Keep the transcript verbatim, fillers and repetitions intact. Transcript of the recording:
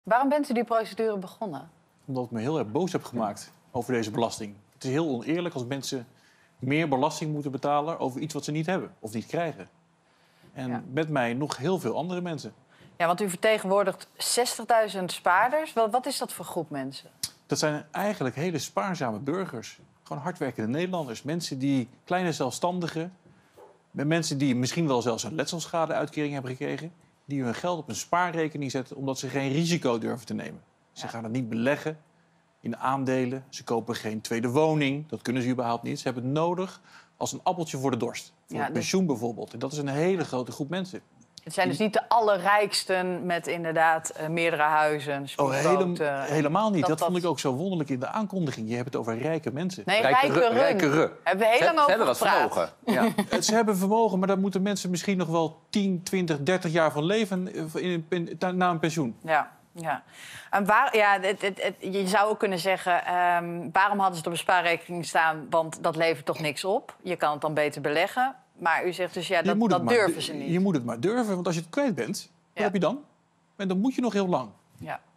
Waarom bent u die procedure begonnen? Omdat ik me heel erg boos heb gemaakt over deze belasting. Het is heel oneerlijk als mensen meer belasting moeten betalen over iets wat ze niet hebben of niet krijgen. En ja. met mij nog heel veel andere mensen. Ja, want u vertegenwoordigt zestigduizend spaarders. Wat is dat voor groep mensen? Dat zijn eigenlijk hele spaarzame burgers. Gewoon hardwerkende Nederlanders. Mensen die, kleine zelfstandigen, met mensen die misschien wel zelfs een letselschadeuitkering hebben gekregen, die hun geld op een spaarrekening zetten omdat ze geen risico durven te nemen. Ze ja. gaan het niet beleggen in aandelen. Ze kopen geen tweede woning. Dat kunnen ze überhaupt niet. Ze hebben het nodig als een appeltje voor de dorst. Voor ja, het pensioen dus bijvoorbeeld. En dat is een hele grote groep mensen. Het zijn dus niet de allerrijksten met inderdaad uh, meerdere huizen. Oh, hele, helemaal niet. Dat, dat vond ik ook zo wonderlijk in de aankondiging. Je hebt het over rijke mensen. Nee, rijkere. Rijkere. Hebben we heel lang over hebben wat gepraat. vermogen. Ja. Ze hebben vermogen, maar daar moeten mensen misschien nog wel tien, twintig, dertig jaar van leven in, in, na een pensioen. Ja. Ja, en waar, ja het, het, het, je zou ook kunnen zeggen, um, waarom hadden ze het op een spaarrekening staan? Want dat levert toch niks op. Je kan het dan beter beleggen. Maar u zegt dus, ja, dat, dat durven maar, ze niet. Je moet het maar durven, want als je het kwijt bent, wat ja. heb je dan? En dan moet je nog heel lang. Ja.